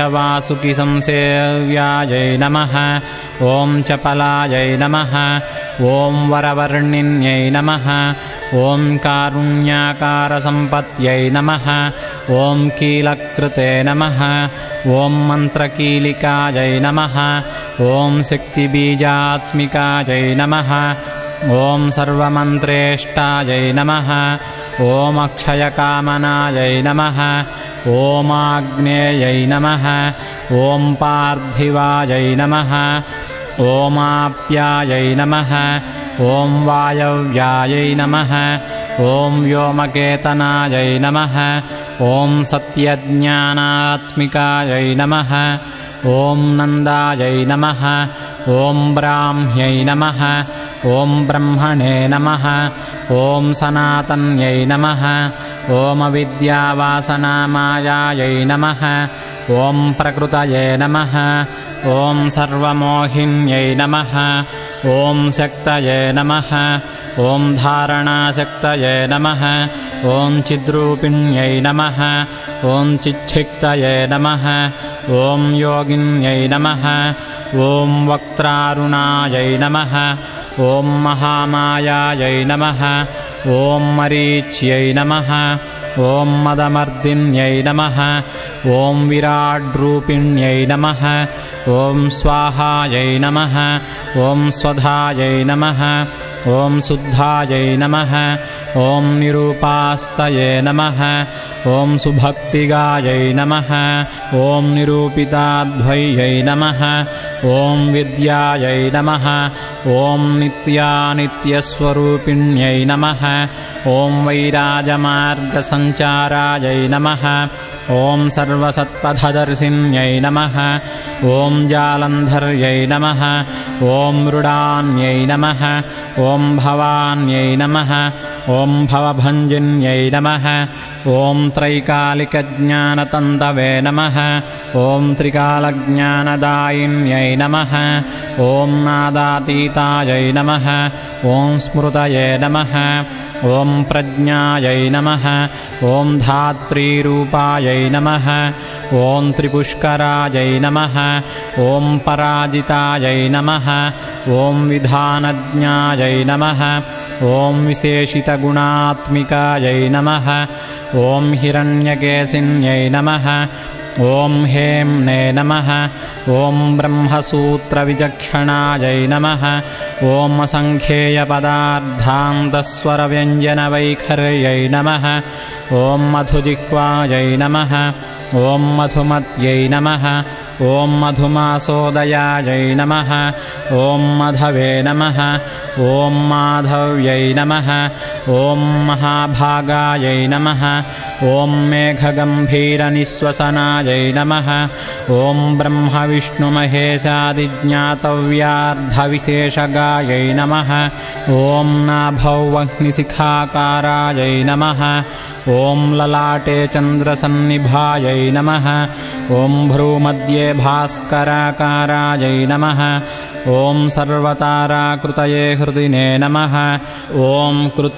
Speaker 1: शेषवासुकिसंसेव्यायै नमः ॐ चपलायै नमः ॐ वरवर्णिन्यै नमः ॐ कारुण्याकारसम्पत्यै नमः ॐ कीलकृते नमः ॐ मन्त्रकीलिकायै नमः ॐ शक्तिबीजात्मिकायै नमः ॐ सर्वमन्त्रेष्टायै नमः ॐ अक्षयकामनायै नमः ॐ आग्नेयै नमः ॐ पार्थिवायै नमः ॐ आप्यायै नमः ॐ वायव्यायै नमः ॐ व्योमकेतनायै नमः ॐ सत्यज्ञानात्मिकायै नमः ॐ नन्दायै नमः ॐ ब्राह्म्यै नमः ॐ ब्रह्मणे नमः ॐ सनातन्यै नमः ॐ अविद्यावासनामायायै नमः ॐ प्रकृतये नमः ॐ सर्वमोहिन्यै नमः ॐ शक्तये नमः ॐ धारणाशक्तये नमः ॐ चिद्रूपिण्यै नमः ॐ चिच्छिक्तये नमः ॐ योगिन्यै नमः ॐ वक्त्रारुणायै नमः ॐ महामायायै नमः ॐ मरीच्यै नमः ॐ मदमर्दिन्यै नमः ॐ विराड्रूपिण्यै नमः ॐ स्वाहायै नमः ॐ स्वधायै नमः ॐ शुद्धायै नमः ॐ निरूपास्तये नमः ॐ सुभक्तिगायै नमः ॐ निरूपिताध्वयै नमः ॐ विद्यायै नमः ॐ नित्यानित्यस्वरूपिण्यै नमः ॐ वैराजमार्गसञ्चारायै नमः ॐ सर्वसत्पथदर्शिन्यै नमः ॐ जालन्धर्यै नमः ॐ मृडान्यै नमः ॐ भवान्यै नमः ॐ भवभञ्जिन्यै नमः ॐ त्रैकालिकज्ञानतन्तवे नमः ॐ त्रिकालज्ञानदायिन्यै नमः ॐ नादातीतायै नमः ॐ स्मृतये नमः ॐ प्रज्ञायै नमः ॐ धात्रीरूपायै नमः ॐ त्रिपुष्करायै नमः ॐ पराजितायै नमः ॐ विधानज्ञायै नमः ॐ विशेषितगुणात्मिकायै नमः ॐ हिरण्यकेशिन्यै नमः ॐ हेम्ने नमः ॐ ब्रह्मसूत्रविचक्षणायै नमः ॐ असङ्ख्येयपदार्थान्तस्वरव्यञ्जनवैखर्यै नमः ॐ मधुजिह्वायै नमः ॐ मधुमत्यै नमः ॐ मधुमासोदयायै नमः ॐ मधवे नमः ॐ माधव्यै नमः ॐ महाभागायै नमः ॐ मेघगम्भीरनिःश्वसनायै नमः ॐ ब्रह्मविष्णुमहेशादिज्ञातव्यार्धविशेषगायै नमः ॐ नाभौ अग्निशिखाकारायै नमः ॐ ललाटे चन्द्रसन्निभायै नमः ॐ भ्रूमध्ये भास्कराकारायै नमः ॐ सर्वताराकृतये हृदिने नमः ॐ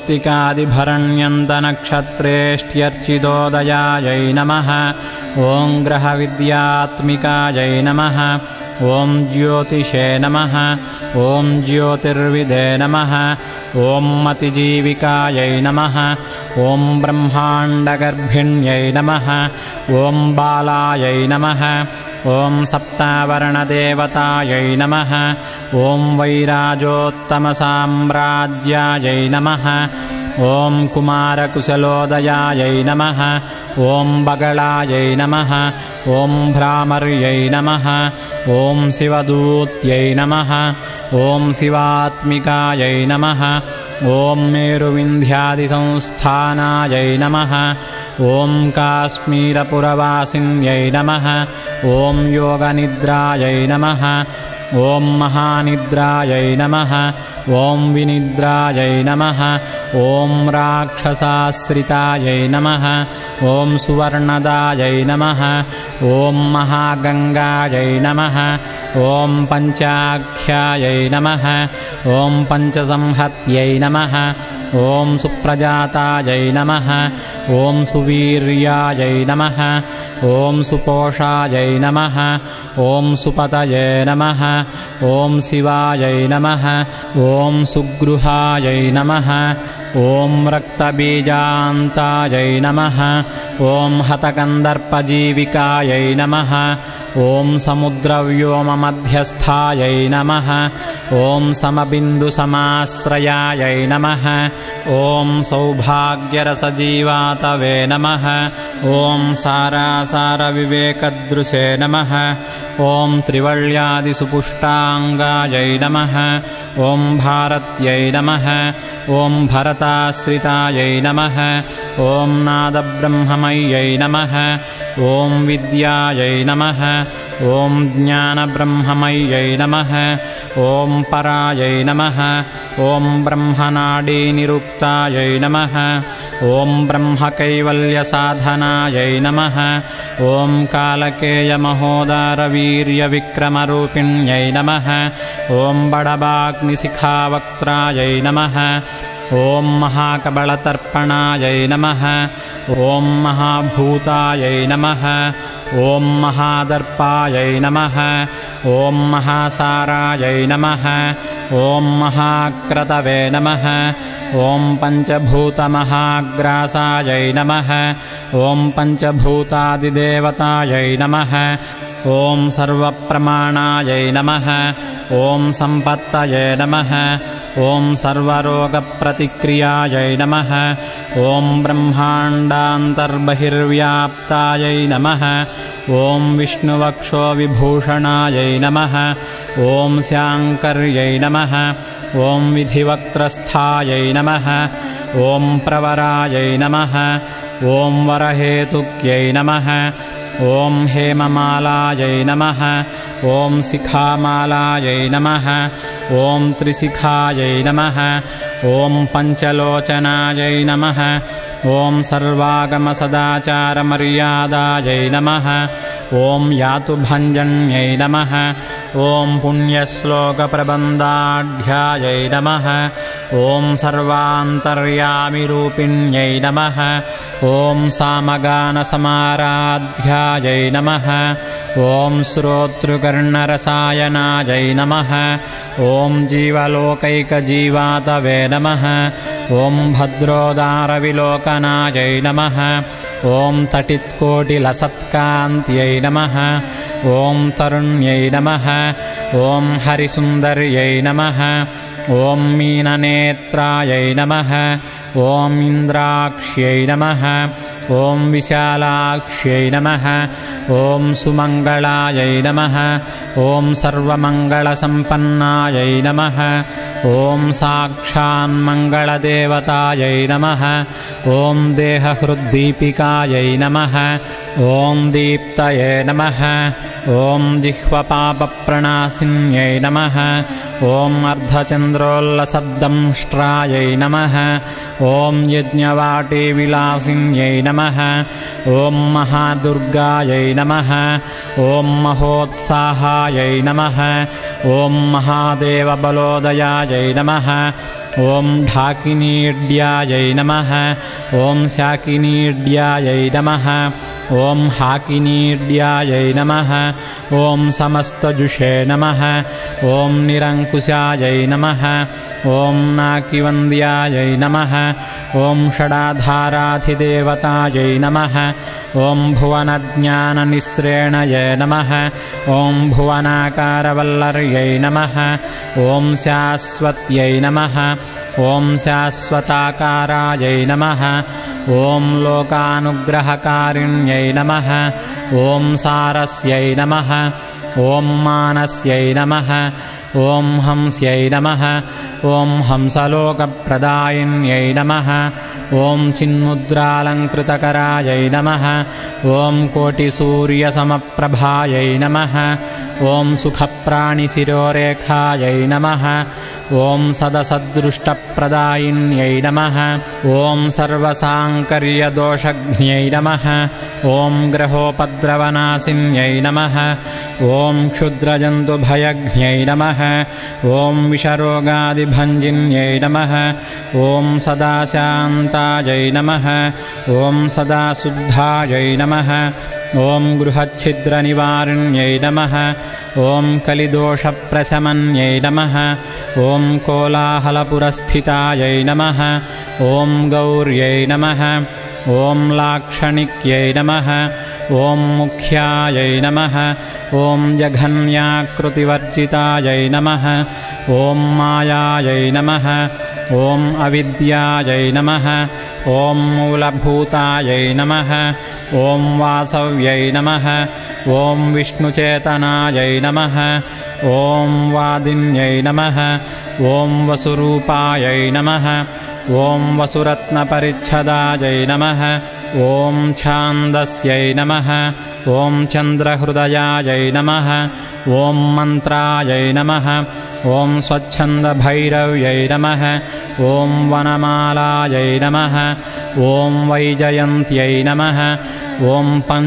Speaker 1: कृत्तिकादिभरण्यन्तनक्षत्रेष्ट्यर्चितोदयायै नमः ॐ ग्रहविद्यात्मिकायै नमः ॐ ज्योतिषे नमः ॐ ज्योतिर्विदे नमः ॐ मतिजीविकायै नमः ॐ ब्रह्माण्डगर्भिण्यै नमः ॐ बालायै नमः ॐ सप्तावरणदेवतायै नमः ॐ वैराजोत्तमसाम्राज्यायै नमः ॐ कुमारकुशलोदयायै नमः ॐ बगलायै नमः ॐ भ्रामर्यै नमः ॐ शिवदूत्यै नमः ॐ शिवात्मिकायै नमः ॐ मेरुविन्ध्यादिसंस्थानायै नमः ॐ काश्मीरपुरवासिन्यै नमः ॐ योगनिद्रायै नमः ॐ महानिद्रायै नमः ॐ विनिद्रायै नमः ॐ राक्षसाश्रितायै नमः ॐ सुवर्णदायै नमः ॐ महागङ्गायै नमः ॐ पञ्चाख्यायै नमः ॐ पञ्चसंहत्यै नमः ॐ सुप्रजातायै नमः ॐ सुवीर्यायै नमः ॐ सुपोषायै नमः ॐ सुपतये नमः ॐ शिवायै नमः ॐ सुगृहायै नमः ॐ रक्तबीजान्तायै नमः ॐ हतकन्दर्पजीविकायै नमः ॐ समुद्रव्योममध्यस्थायै नमः ॐ समबिन्दुसमाश्रयायै नमः ॐ सौभाग्यरसजीवातवे नमः ॐ सारासारविवेकदृशे नमः ॐ त्रिवल्यादिसुपुष्टाङ्गायै नमः ॐ भारत्यै नमः ॐ भरताश्रितायै नमः ॐ नादब्रह्ममय्यै नमः ॐ विद्यायै नमः ॐ ज्ञानब्रह्ममय्यै नमः ॐ परायै नमः ॐ ब्रह्मनाडीनिरुक्तायै नमः ॐ ब्रह्मकैवल्यसाधनायै नमः ॐ कालकेयमहोदारवीर्यविक्रमरूपिण्यै नमः ॐ बडबाग्निशिखावक्त्रायै नमः ॐ महाकबलतर्पणायै नमः ॐ महाभूतायै नमः ॐ महादर्पायै नमः ॐ महासारायै नमः ॐ महाक्रतवे नमः ॐ पञ्चभूतमहाग्रासायै नमः ॐ पञ्चभूतादिदेवतायै नमः ॐ सर्वप्रमाणायै नमः ॐ सम्पत्तये नमः ॐ सर्वरोगप्रतिक्रियायै नमः ॐ ब्रह्माण्डान्तर्बहिर्व्याप्तायै नमः ॐ विष्णुवक्षोविभूषणायै नमः ॐ शाङ्कर्यै नमः ॐ विधिवक्त्रस्थायै नमः ॐ प्रवरायै नमः ॐ वरहेतुक्यै नमः ॐ हेममालायै नमः ॐ शिखामालायै नमः ॐ त्रिशिखायै नमः ॐ पञ्चलोचनायै नमः ॐ सर्वागमसदाचारमर्यादायै नमः ॐ यातुभञ्जन्यै नमः ॐ पुण्यश्लोकप्रबन्धाढ्यायै नमः ॐ सर्वान्तर्यामिरूपिण्यै नमः ॐ सामगानसमाराध्यायै नमः ॐ श्रोतृकर्णरसायनायै नमः ॐ जीवलोकैकजीवातवे नमः ॐ भद्रोदारविलोकनायै नमः ॐ तटित्कोटिलसत्कान्त्यै नमः ॐ तरुण्यै नमः ॐ हरिसुन्दर्यै नमः ॐ मीननेत्रायै नमः ॐ इन्द्राक्ष्यै नमः ॐ विशालाक्ष्यै नमः ॐ सुमङ्गलायै नमः ॐ सर्वमङ्गलसम्पन्नायै नमः ॐ साक्षान्मङ्गलदेवतायै नमः ॐ देहहृद्दीपिकायै नमः ॐ दीप्तये नमः ॐ जिह्वपापप्रणाशिन्यै नमः ॐ अर्धचन्द्रोल्लसद्दंष्ट्रायै नमः ॐ यज्ञवाटीविलासिन्यै नमः ॐ महादुर्गायै नमः ॐ महोत्साहायै नमः ॐ महादेवबलोदयायै नमः ॐ ढाकिनीड्यायै नमः ॐ शाकिनीड्यायै नमः ॐ हाकिनीड्यायै नमः ॐ समस्तजुषे नमः ॐ निरङ्कुशायै नमः ॐ नाकिवन्द्यायै नमः ॐ षडाधाराधिदेवतायै नमः ॐ भुवनज्ञाननिःस्रेणये नमः ॐ भुवनाकारवल्लर्यै नमः ॐ शाश्वत्यै नमः ॐ शाश्वताकारायै नमः ॐ लोकानुग्रहकारिण्यै नमः ॐ सारस्यै नमः ॐ मानस्यै नमः ॐ हंस्यै नमः ॐ हंसलोकप्रदायिन्यै नमः ॐ चिन्मुद्रालङ्कृतकरायै नमः ॐ कोटिसूर्यसमप्रभायै नमः ॐ सुखप्राणिशिरोरेखायै नमः ॐ सदसदृष्टप्रदायिन्यै नमः ॐ सर्वसाङ्कर्यदोषघ्न्यै नमः ॐ ग्रहोपद्रवनाशिन्यै नमः ॐ क्षुद्रजन्तुभयघ्न्यै नमः ॐ विषरोगादिभञ्जिन्यै नमः ॐ सदाशान्तायै नमः ॐ सदाशुद्धायै नमः ॐ गृहच्छिद्रनिवारिण्यै नमः ॐ कलिदोषप्रशमन्यै नमः ॐ कोलाहलपुरस्थितायै नमः ॐ गौर्यै नमः ॐ लाक्षणिक्यै नमः ॐ मुख्यायै नमः ॐ जघन्याकृतिवर्जितायै नमः ॐ मायायै नमः ॐ अविद्यायै नमः ॐ मूलभूतायै नमः ॐ वासव्यै नमः ॐ विष्णुचेतनायै नमः ॐ वादिन्यै नमः ॐ वसुरूपायै नमः ॐ वसुरत्नपरिच्छदायै नमः ॐ छान्दस्यै नमः ॐ चन्द्रहृदयायै नमः ॐ मन्त्रायै नमः ॐ स्वच्छन्दभैरव्यै नमः ॐ वनमालायै नमः ॐ वैजयन्त्यै नमः ॐ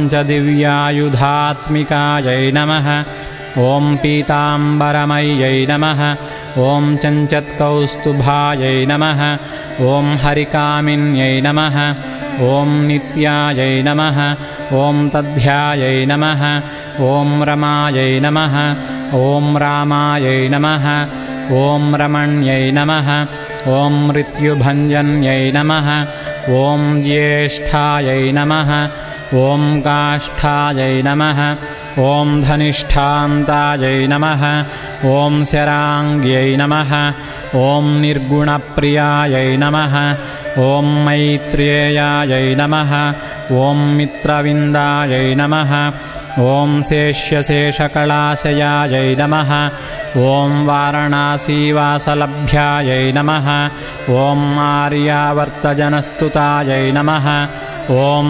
Speaker 1: पञ्चदिव्यायुधात्मिकायै नमः ॐ पीताम्बरमय्यै नमः ॐ चञ्चत्कौस्तुभायै नमः ॐ हरिकामिन्यै नमः ॐ नित्यायै नमः ॐ तद्ध्यायै नमः ॐ रमायै नमः ॐ रामायै नमः ॐ रमण्यै नमः ॐ मृत्युभञ्जन्यै नमः ॐ ज्येष्ठायै नमः ॐ काष्ठायै नमः ॐ धनिष्ठान्तायै नमः ॐ शराङ्ग्यै नमः ॐ निर्गुणप्रियायै नमः ॐ मैत्रेयायै नमः ॐ मित्रविन्दायै नमः ॐ शेष्यशेषकलाशयायै नमः ॐ वाराणसीवासलभ्यायै नमः ॐ आर्यावर्तजनस्तुतायै नमः ॐ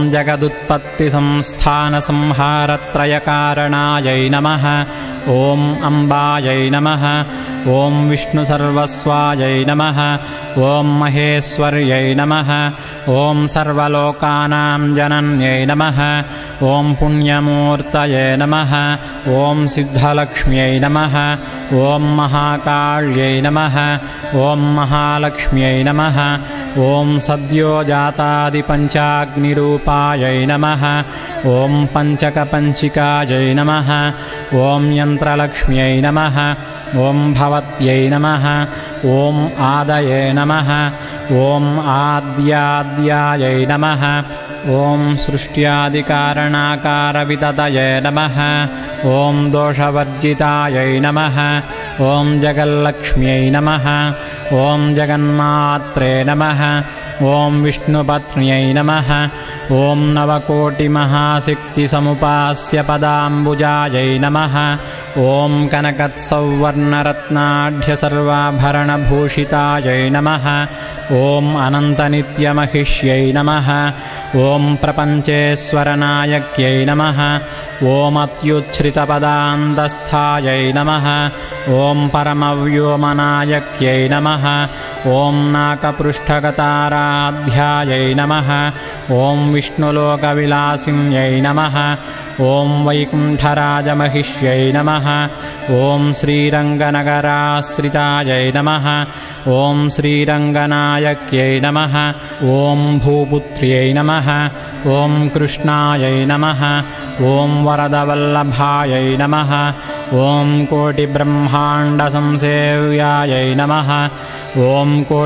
Speaker 1: जगदुत्पत्तिसंस्थानसंहारत्रयकारणायै नमः ॐ अम्बायै नमः ॐ विष्णुसर्वस्वायै नमः ॐ महेश्वर्यै नमः ॐ सर्वलोकानां जनन्यै नमः ॐ पुण्यमूर्तये नमः ॐ सिद्धलक्ष्म्यै नमः ॐ महाकाल्यै नमः ॐ महालक्ष्म्यै नमः ॐ सद्योजातादिपञ्चाग्निरूपायै नमः ॐ पञ्चकपञ्चिकायै नमः ॐ यन्त्रलक्ष्म्यै नमः ॐ भवत्यै नमः ॐ आदये नमः ॐ आद्याद्यायै नमः ॐ सृष्ट्यादिकारणाकारविततये नमः ॐ दोषवर्जितायै नमः ॐ जगल्लक्ष्म्यै नमः ॐ जगन्मात्रे नमः ॐ विष्णुपत्न्यै नमः ॐ नवकोटिमहाशक्तिसमुपास्यपदाम्बुजायै नमः ॐ कनकत्सौवर्णरत्नाढ्यसर्वाभरणभूषितायै नमः ॐ अनन्तनित्यमहिष्यै नमः ॐ प्रपञ्चेश्वरनायक्यै नमः ॐ अत्युच्छ्रितपदान्तस्थायै नमः ॐ परमव्योमनायक्यै नमः ॐ नाकपृष्ठगताराध्यायै नमः ॐ विष्णुलोकविलासिन्यै नमः ॐ वैकुण्ठराजमहिष्यै नमः ॐ श्रीरङ्गनगराश्रितायै नमः ॐ श्रीरङ्गनायक्यै नमः ॐ भूपुत्र्यै नमः ॐ कृष्णायै नमः ॐ वरदवल्लभायै नमः ॐ कोटिब्रह्माण्डसंसेव्यायै नमः ॐ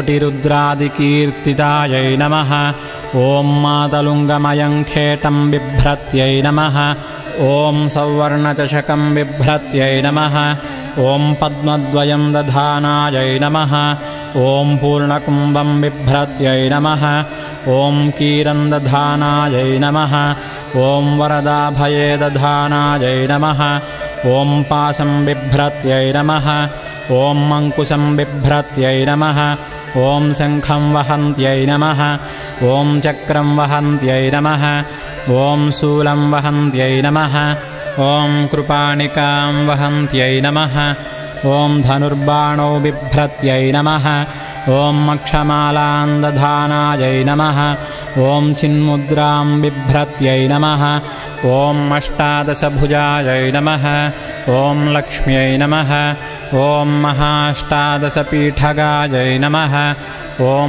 Speaker 1: कोटिरुद्रादिकीर्तितायै नमः ॐ मातलुङ्गमयं खेटं बिभ्रत्यै नमः ॐ सौवर्णचषकं बिभ्रत्यै नमः ॐ पद्मद्वयं दधानायै नमः ॐ पूर्णकुम्भं बिभ्रत्यै नमः ॐ कीरन्दधानायै नमः ॐ वरदाभये दधानायै नमः ॐ पाशं बिभ्रत्यै नमः ॐ अङ्कुशं बिभ्रत्यै नमः ॐ शङ्खं वहन्त्यै नमः ॐ चक्रं वहन्त्यै नमः ॐ शूलं वहन्त्यै नमः ॐ कृपाणिकां वहन्त्यै नमः ॐ धनुर्बाणौ बिभ्रत्यै नमः ॐ अक्षमालां दधानायै नमः ॐ चिन्मुद्रां बिभ्रत्यै नमः ॐ अष्टादशभुजायै नमः ॐ लक्ष्म्यै नमः ॐ महाष्टादशपीठगायै नमः ॐ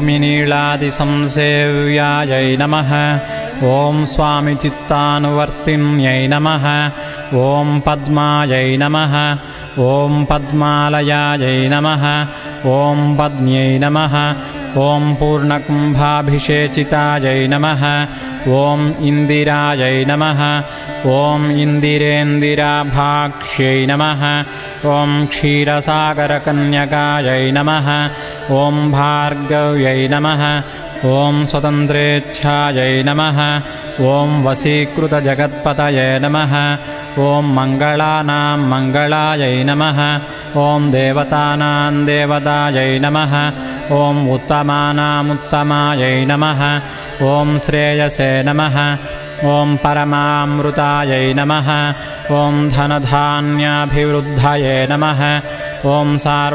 Speaker 1: भूमिनीलादिसंसेव्यायै नमः ॐ स्वामिचित्तानुवर्तिन्यै नमः ॐ पद्मायै नमः ॐ पद्मालयायै नमः ॐ पद्म्यै नमः ॐ पूर्णकुम्भाभिषेचितायै नमः ॐ इन्दिरायै नमः ॐ इन्दिरेन्दिराभाक्ष्यै नमः ॐ क्षीरसागरकन्यकायै नमः ॐ भार्गव्यै नमः ॐ स्वतन्त्रेच्छायै नमः ॐ वशीकृतजगत्पतये नमः ॐ मङ्गलानां मङ्गलायै नमः ॐ देवतानां देवतायै नमः ॐ उत्तमानामुत्तमायै नमः ॐ श्रेयसे नमः ॐ परमामृतायै नमः ॐ धनधान्याभिवृद्धये नमः ॐ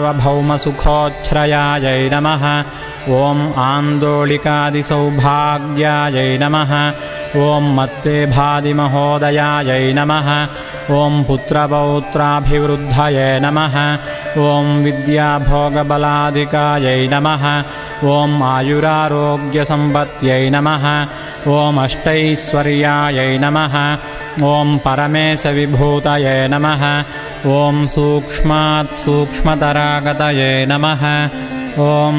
Speaker 1: सार्वभौमसुखोच्छ्रयायै नमः ॐ आन्दोलिकादिसौभाग्यायै नमः ॐ मत्तेभादिमहोदयायै नमः ॐ पुत्रपौत्राभिवृद्धये नमः ॐ विद्याभोगबलाधिकायै नमः ॐ आयुरारोग्यसम्पत्त्यै नमः ॐ अष्टैश्वर्यायै नमः ॐ परमेशविभूतये नमः ॐ सूक्ष्मात् सूक्ष्मतरागतये नमः ॐ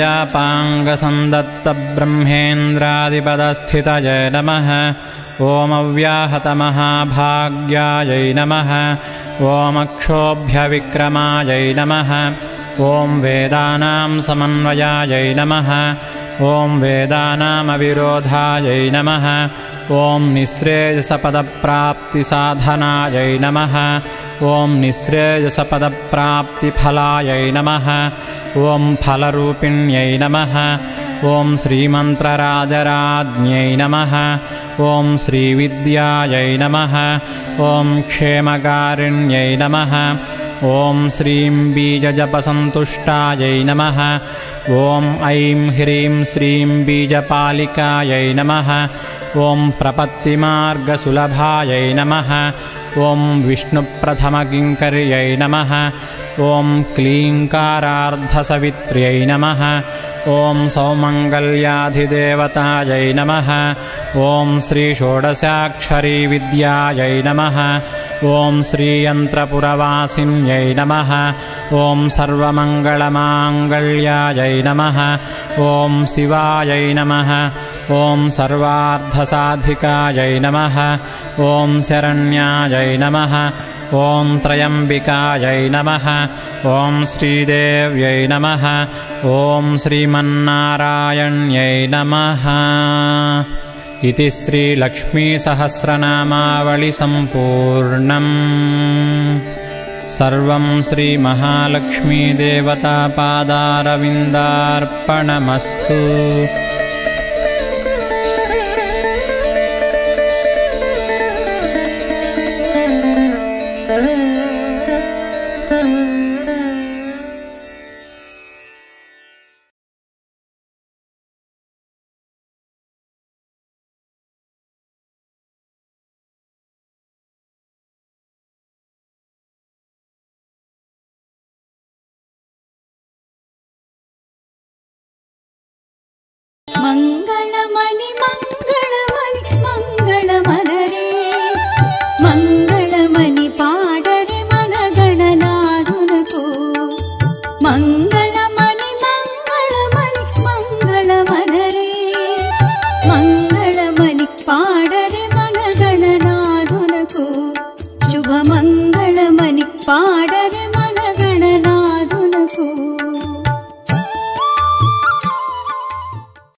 Speaker 1: सदयापाङ्गसन्दत्तब्रह्मेन्द्रादिपदस्थितये नमः ॐ अव्याहतमहाभाग्यायै नमः ॐ अक्षोभ्यविक्रमायै नमः ॐ वेदानां समन्वयायै नमः ॐ वेदानामविरोधायै नमः ॐ निःश्रेयसपदप्राप्तिसाधनायै नमः ॐ निःश्रेयसपदप्राप्तिफलायै नमः ॐ फलरूपिण्यै नमः ॐ श्रीमन्त्रराजराज्ञै नमः ॐ श्रीविद्यायै नमः ॐ क्षेमकारिण्यै नमः ॐ श्रीं बीजजपसन्तुष्टायै नमः ॐ ऐं ह्रीं श्रीं बीजपालिकायै नमः ॐ प्रपत्तिमार्गसुलभायै नमः ॐ विष्णुप्रथमकिङ्कर्यै नमः ॐ क्लीङ्कारार्धसवित्र्यै नमः ॐ सौमङ्गल्याधिदेवतायै नमः ॐ श्रीषोडशाक्षरी विद्यायै नमः ॐ श्रीयन्त्रपुरवासिन्यै नमः ॐ सर्वमङ्गलमाङ्गल्यायै नमः ॐ शिवायै नमः ॐ सर्वार्थसाधिकायै नमः ॐ शरण्यायै नमः ॐ त्रयम्बिकायै नमः ॐ श्रीदेव्यै नमः ॐ श्रीमन्नारायण्यै नमः इति श्रीलक्ष्मीसहस्रनामावलिसम्पूर्णम् सर्वं श्रीमहालक्ष्मीदेवतापादारविन्दार्पणमस्तु।
Speaker 2: मंगलमणि मंगलमणि मंगलमनरे मंगलमणि पाडरे मन गणनाथुनको मंगलमणि मंगलमणि मंगलमनरे मंगलमणि पाडरे मन गणनाथुनको शुभ मंगलमणि पाडरे